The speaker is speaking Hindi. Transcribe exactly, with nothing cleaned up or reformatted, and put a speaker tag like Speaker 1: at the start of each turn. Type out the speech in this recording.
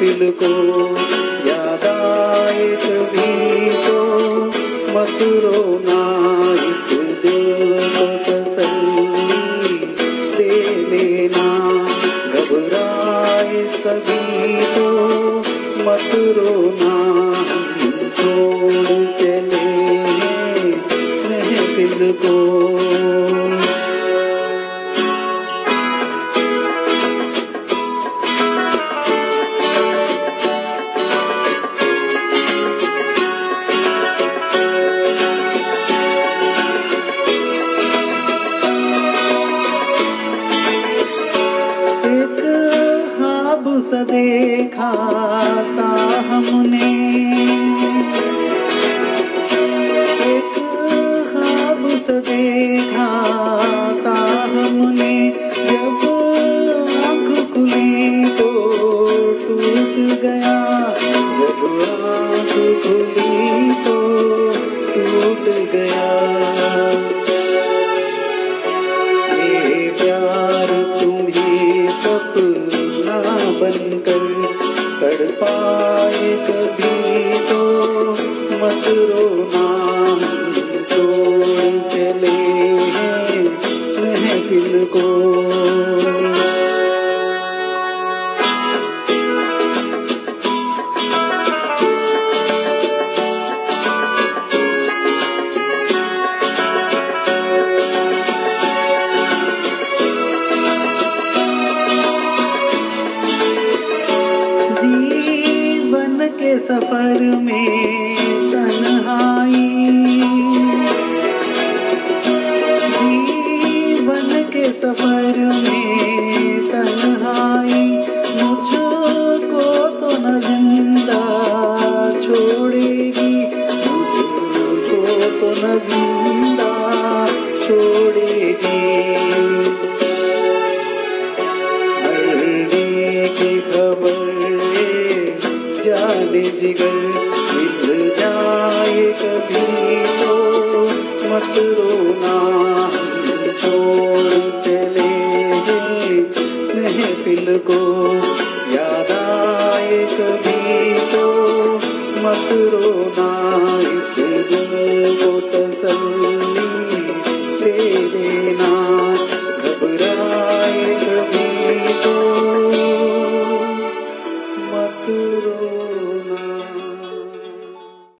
Speaker 1: महफिल को याद आए कभी तो मत रोना, इस दिल को तसल्ली दे लेना। घबराए कभी तो मत रोना, हम छोड़ चले महफिल को। देखा था हमने एक ख्वाब सा देखा था हमने, जब आँख खुली तो टूट गया, जब आँख खुली तो टूट गया। ये प्यार तुम्ही सपना बनकर तड़पाए कभी तो मत रोना, छोड़ चले हैं महफिल को। सफर में तन्हाई, जीवन के सफर में तन्हाई, मुझको तो न जिंदा छोड़ेगी, मुझको तो न जिंदा छोड़ेगी। मरने की खबर जाने जिगर मिल जाए कभी तो मत रोना, छोड़ चले महफिल को याद आए कभी तो मत रोना,